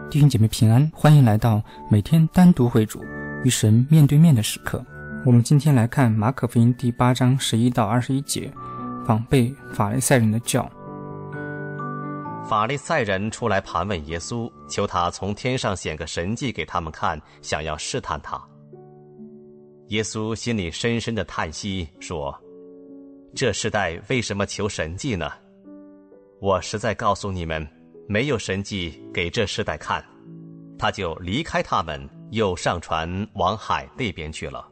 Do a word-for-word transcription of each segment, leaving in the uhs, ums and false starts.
弟兄姐妹平安，欢迎来到每天单独会主与神面对面的时刻。我们今天来看马可福音第八章十一到二十一节，仿背法利赛人的教。 法利赛人出来盘问耶稣，求他从天上显个神迹给他们看，想要试探他。耶稣心里深深的叹息，说：这世代为什么求神迹呢？我实在告诉你们，没有神迹给这世代看。他就离开他们，又上船往海那边去了。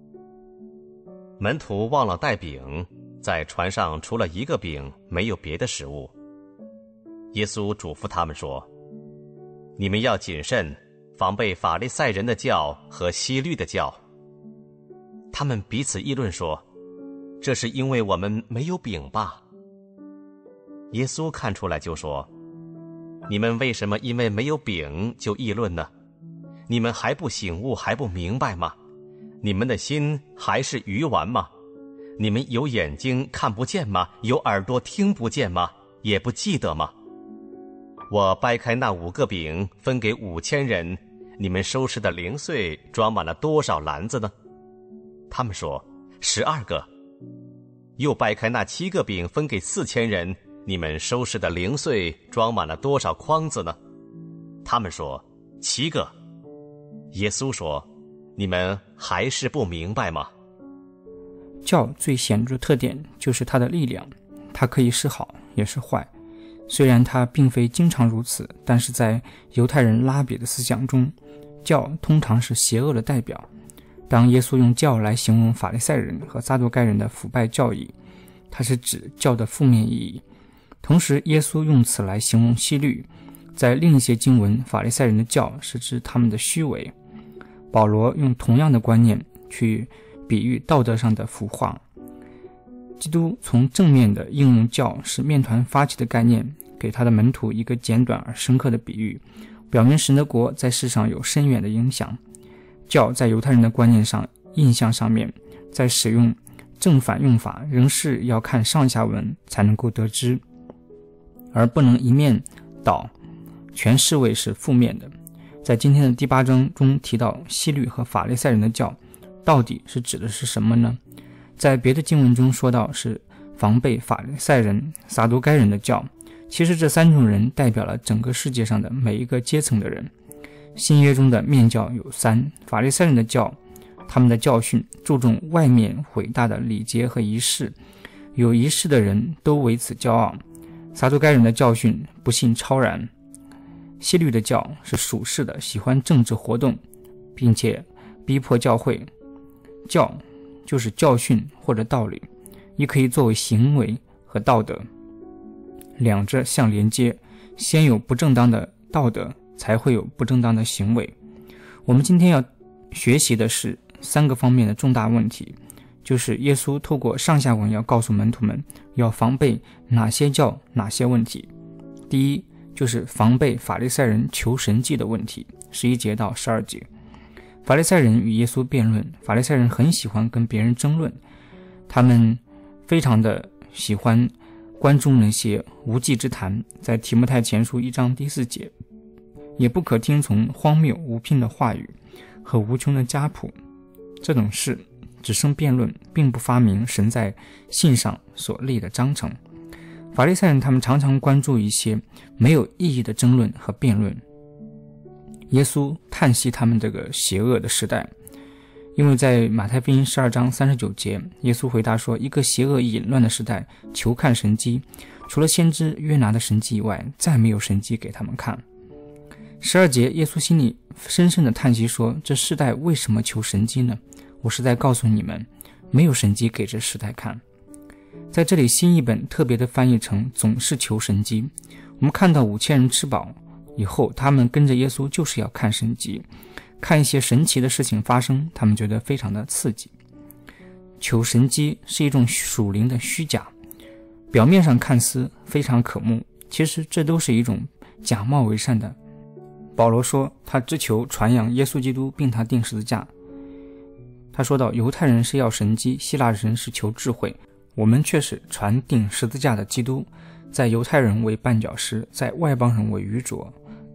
门徒忘了带饼，在船上除了一个饼，没有别的食物。耶稣嘱咐他们说：你们要谨慎，防备法利赛人的教和希律的教。他们彼此议论说：这是因为我们没有饼吧？耶稣看出来就说：你们为什么因为没有饼就议论呢？你们还不醒悟，还不明白吗？你们的心还是鱼丸吗？你们有眼睛看不见吗？有耳朵听不见吗？也不记得吗？我掰开那五个饼分给五千人，你们收拾的零碎装满了多少篮子呢？他们说：十二个。又掰开那七个饼分给四千人，你们收拾的零碎装满了多少筐子呢？他们说：七个。耶稣说：你们还是不明白吗？ 教最显著的特点就是它的力量，它可以是好也是坏。虽然它并非经常如此，但是在犹太人拉比的思想中，教通常是邪恶的代表。当耶稣用教来形容法利赛人和撒都该人的腐败教义，它是指教的负面意义。同时耶稣用此来形容希律，在另一些经文，法利赛人的教是指他们的虚伪。保罗用同样的观念去比喻道德上的腐化。基督从正面的应用教是面团发起的概念，给他的门徒一个简短而深刻的比喻，表明神的国在世上有深远的影响。教在犹太人的观念上、印象上面，在使用正反用法仍是要看上下文才能够得知，而不能一面倒全视为是负面的。在今天的第八章中提到希律和法利赛人的教，到底是指的是什么呢？在别的经文中说到是防备法利赛人、撒都该人的教，其实这三种人代表了整个世界上的每一个阶层的人。新约中的面教有三，法利赛人的教，他们的教训注重外面伟大的礼节和仪式，有仪式的人都为此骄傲。撒都该人的教训不信超然。希律的教是属世的，喜欢政治活动，并且逼迫教会。教就是教训或者道理，也可以作为行为和道德，两者相连接，先有不正当的道德，才会有不正当的行为。我们今天要学习的是三个方面的重大问题，就是耶稣透过上下文要告诉门徒们要防备哪些教哪些问题。第一，就是防备法利赛人求神迹的问题，十一节到十二节。法利赛人与耶稣辩论，法利赛人很喜欢跟别人争论，他们非常的喜欢关注那些无稽之谈，在提摩太前书一章第四节，也不可听从荒谬无凭的话语和无穷的家谱，这种事只生辩论，并不发明神在信上所立的章程。法利赛人他们常常关注一些没有意义的争论和辩论。耶稣叹息他们这个邪恶的时代，因为在马太福音十二章三十九节，耶稣回答说，一个邪恶淫乱的时代求看神迹，除了先知约拿的神迹以外，再没有神迹给他们看。十二节，耶稣心里深深的叹息说，这世代为什么求神迹呢？我是在告诉你们，没有神迹给这世代看。在这里新译本特别的翻译成总是求神迹。我们看到五千人吃饱以后，他们跟着耶稣就是要看神迹，看一些神奇的事情发生，他们觉得非常的刺激。求神迹是一种属灵的虚假，表面上看似非常可慕，其实这都是一种假冒为善的。保罗说他只求传扬耶稣基督，并他钉十字架。他说到犹太人是要神迹，希腊人是求智慧，我们却是传钉十字架的基督，在犹太人为绊脚石，在外邦人为愚拙，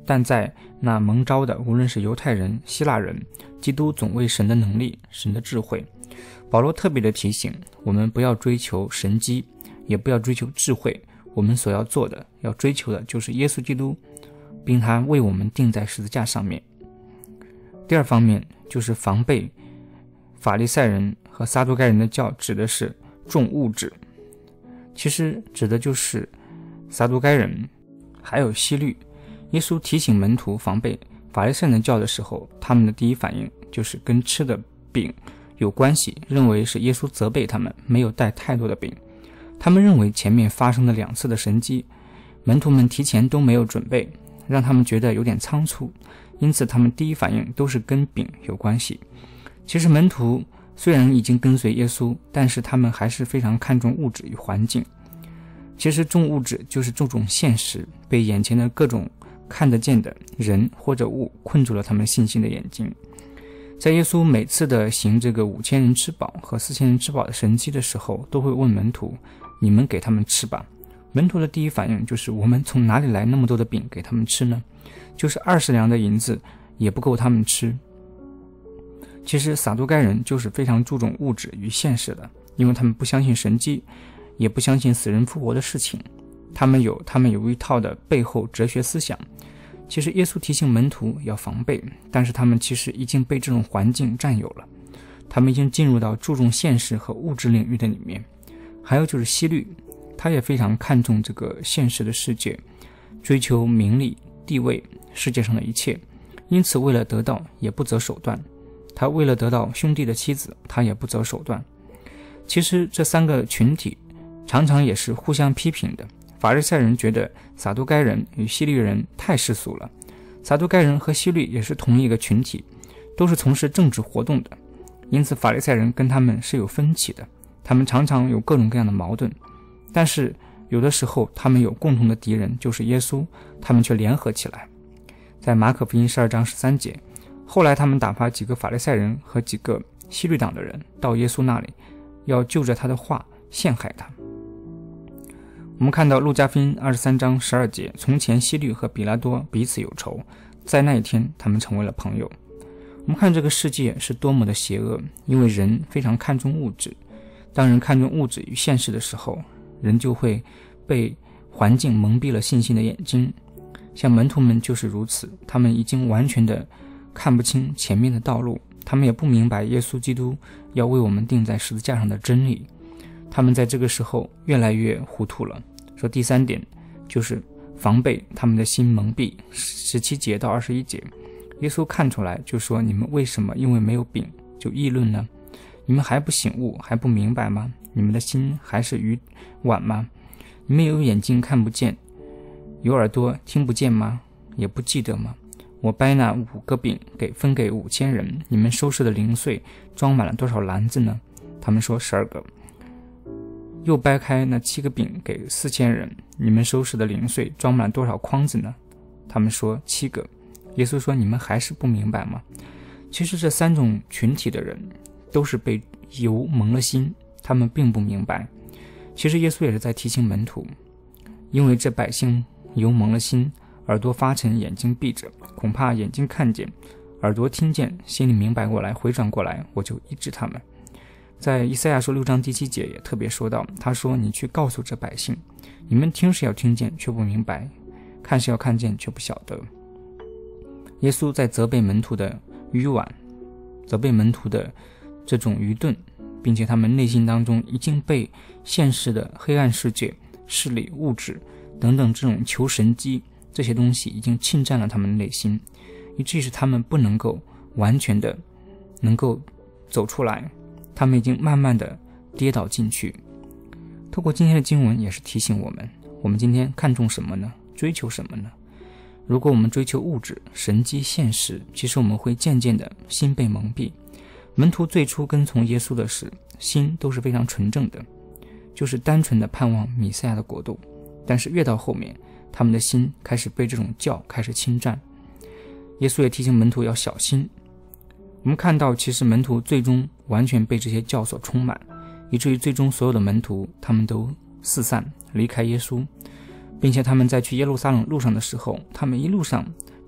但在那蒙召的，无论是犹太人、希腊人，基督总为神的能力、神的智慧。保罗特别的提醒我们，不要追求神迹，也不要追求智慧，我们所要做的，要追求的就是耶稣基督，并他为我们钉在十字架上面。第二方面就是防备法利赛人和撒都该人的教，指的是重物质，其实指的就是撒都该人还有希律。耶稣提醒门徒防备法利赛人的教的时候，他们的第一反应就是跟吃的饼有关系，认为是耶稣责备他们没有带太多的饼。他们认为前面发生的两次的神迹，门徒们提前都没有准备，让他们觉得有点仓促，因此他们第一反应都是跟饼有关系。其实门徒虽然已经跟随耶稣，但是他们还是非常看重物质与环境。其实重物质就是注重现实，被眼前的各种看得见的人或者物困住了他们信心的眼睛。在耶稣每次的行这个五千人吃饱和四千人吃饱的神迹的时候，都会问门徒，你们给他们吃吧。门徒的第一反应就是，我们从哪里来那么多的饼给他们吃呢？就是二十两的银子也不够他们吃。其实撒都该人就是非常注重物质与现实的，因为他们不相信神迹，也不相信死人复活的事情。他们有他们有一套的背后哲学思想。其实耶稣提醒门徒要防备，但是他们其实已经被这种环境占有了，他们已经进入到注重现实和物质领域的里面。还有就是希律，他也非常看重这个现实的世界，追求名利、地位，世界上的一切，因此为了得到也不择手段。他为了得到兄弟的妻子，他也不择手段。其实这三个群体常常也是互相批评的。法利赛人觉得撒都该人与希律人太世俗了，撒都该人和希律也是同一个群体，都是从事政治活动的，因此法利赛人跟他们是有分歧的，他们常常有各种各样的矛盾，但是有的时候他们有共同的敌人，就是耶稣，他们却联合起来。在马可福音十二章十三节，后来他们打发几个法利赛人和几个希律党的人到耶稣那里，要就着他的话陷害他。我们看到路加福音二十三章十二节，从前希律和比拉多彼此有仇，在那一天他们成为了朋友。我们看这个世界是多么的邪恶，因为人非常看重物质，当人看重物质与现实的时候，人就会被环境蒙蔽了信心的眼睛。像门徒们就是如此，他们已经完全的看不清前面的道路，他们也不明白耶稣基督要为我们钉在十字架上的真理，他们在这个时候越来越糊涂了。说第三点就是防备他们的心蒙蔽，十七节到二十一节，耶稣看出来就说，你们为什么因为没有饼就议论呢？你们还不醒悟，还不明白吗？你们的心还是愚顽吗？你们有眼睛看不见，有耳朵听不见吗？也不记得吗？我掰那五个饼给分给五千人，你们收拾的零碎装满了多少篮子呢？他们说十二个。又掰开那七个饼给四千人，你们收拾的零碎装满了多少筐子呢？他们说七个。耶稣说，你们还是不明白吗？其实这三种群体的人都是被油蒙了心，他们并不明白。其实耶稣也是在提醒门徒，因为这百姓油蒙了心，耳朵发沉，眼睛闭着，恐怕眼睛看见，耳朵听见，心里明白过来，回转过来，我就医治他们。在以赛亚书六章第七节也特别说到，他说，你去告诉这百姓，你们听是要听见却不明白，看是要看见却不晓得。耶稣在责备门徒的愚顽，责备门徒的这种愚钝，并且他们内心当中已经被现实的黑暗世界、势力、物质等等这种求神机这些东西已经侵占了他们的内心，以至于是他们不能够完全的能够走出来，他们已经慢慢的跌倒进去。透过今天的经文也是提醒我们，我们今天看重什么呢？追求什么呢？如果我们追求物质、神机、现实，其实我们会渐渐的心被蒙蔽。门徒最初跟从耶稣的时，心都是非常纯正的，就是单纯的盼望弥赛亚的国度，但是越到后面，他们的心开始被这种教开始侵占。耶稣也提醒门徒要小心。我们看到其实门徒最终完全被这些教所充满，以至于最终所有的门徒他们都四散离开耶稣，并且他们在去耶路撒冷路上的时候，他们一路上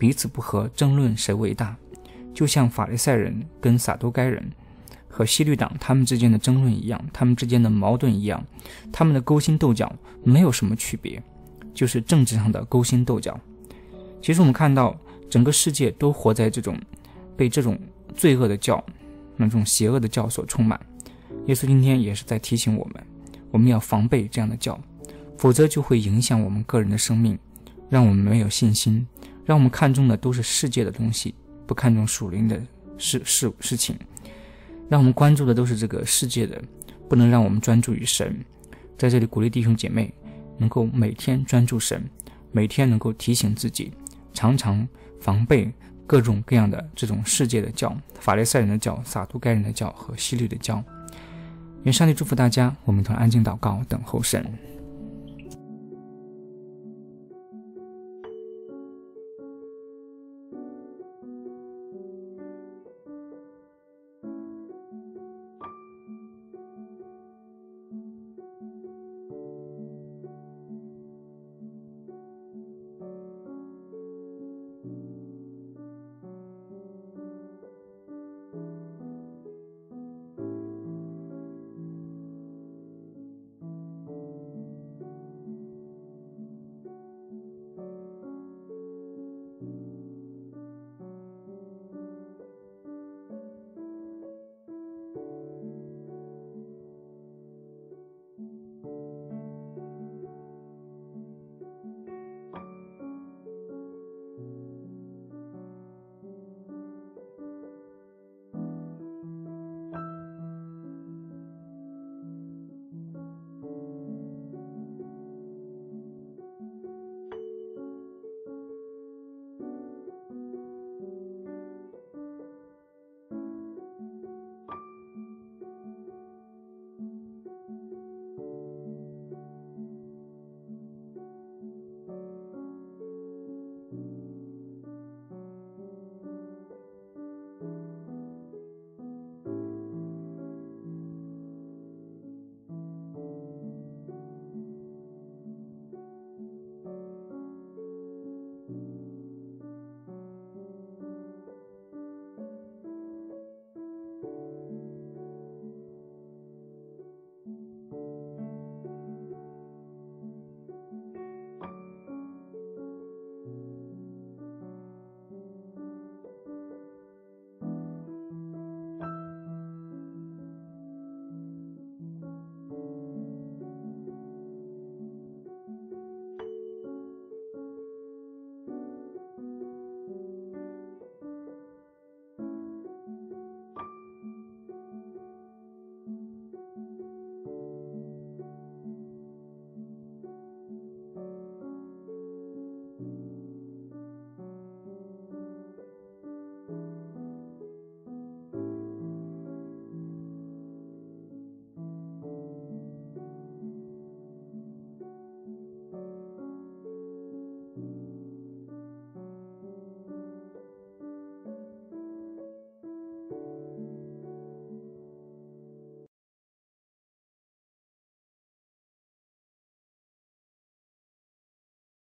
彼此不和，争论谁为大，就像法利赛人跟撒都该人和希律党他们之间的争论一样，他们之间的矛盾一样，他们的勾心斗角没有什么区别，就是政治上的勾心斗角。其实我们看到整个世界都活在这种被这种罪恶的教，那种邪恶的教所充满。耶稣今天也是在提醒我们，我们要防备这样的教，否则就会影响我们个人的生命，让我们没有信心，让我们看重的都是世界的东西，不看重属灵的事事事情，让我们关注的都是这个世界的，不能让我们专注于神。在这里鼓励弟兄姐妹能够每天专注神，每天能够提醒自己，常常防备各种各样的这种世界的教，法利赛人的教，撒都该人的教和希律的教。愿上帝祝福大家，我们同安静祷告，等候神。